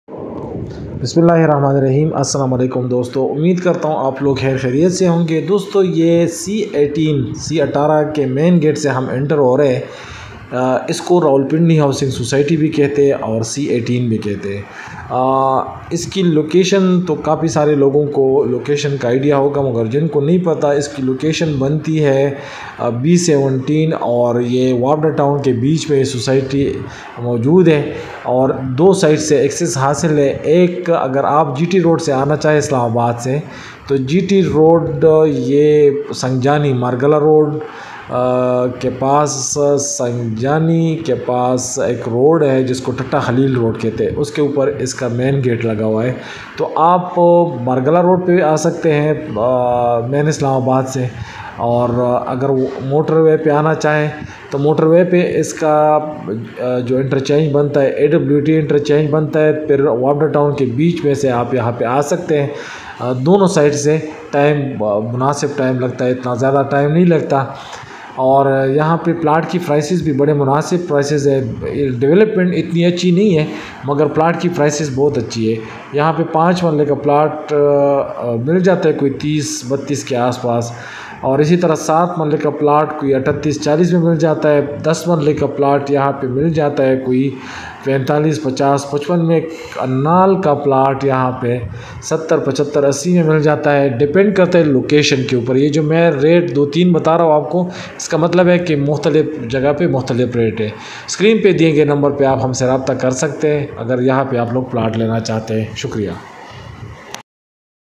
बिस्मिल्लाहिर्रहमानिर्रहीम। अस्सलाम वालेकुम दोस्तों, उम्मीद करता हूँ आप लोग खैर खैरियत से होंगे। दोस्तों ये C18 के मेन गेट से हम एंटर हो रहे हैं। इसको रावलपिंडी हाउसिंग सोसाइटी भी कहते हैं और C18 भी कहते हैं। इसकी लोकेशन तो काफ़ी सारे लोगों को लोकेशन का आइडिया होगा, मगर जिनको नहीं पता इसकी लोकेशन बनती है B17 और ये वापडा टाउन के बीच में ये सोसाइटी मौजूद है और दो साइड से एक्सेस हासिल है। एक, अगर आप GT रोड से आना चाहें इस्लामाबाद से, तो GT रोड ये संजानी मारगला रोड के पास, संजानी के पास एक रोड है जिसको टट्टा खलील रोड कहते हैं, उसके ऊपर इसका मेन गेट लगा हुआ है। तो आप मारगला रोड पे आ सकते हैं मेन इस्लामाबाद से, और अगर मोटरवे पे आना चाहें तो मोटरवे पे इसका जो इंटरचेंज बनता है AWT इंटरचेंज बनता है, फिर वापडा टाउन के बीच में से आप यहाँ पे आ सकते हैं। दोनों साइड से टाइम मुनासिब टाइम लगता है, इतना ज़्यादा टाइम नहीं लगता। और यहाँ पे प्लाट की प्राइसेस भी बड़े मुनासिब प्राइसेस है। डेवलपमेंट इतनी अच्छी नहीं है मगर प्लाट की प्राइसेस बहुत अच्छी है। यहाँ पे 5 मरले का प्लाट मिल जाता है कोई 30-32 के आसपास, और इसी तरह 7 मरले का प्लाट कोई 38-40 में मिल जाता है। 10 मरले का प्लाट यहाँ पे मिल जाता है कोई 45-50-55 में। अन्नाल का प्लाट यहाँ पे 70-75-80 में मिल जाता है। डिपेंड करता है लोकेशन के ऊपर। ये जो मैं रेट 2-3 बता रहा हूँ आपको, इसका मतलब है कि मुख्तलिफ जगह पे मुख्तलिफ रेट है। स्क्रीन पे दिए गए नंबर पे आप हमसे रब्ता कर सकते हैं अगर यहाँ पे आप लोग प्लाट लेना चाहते हैं। शुक्रिया।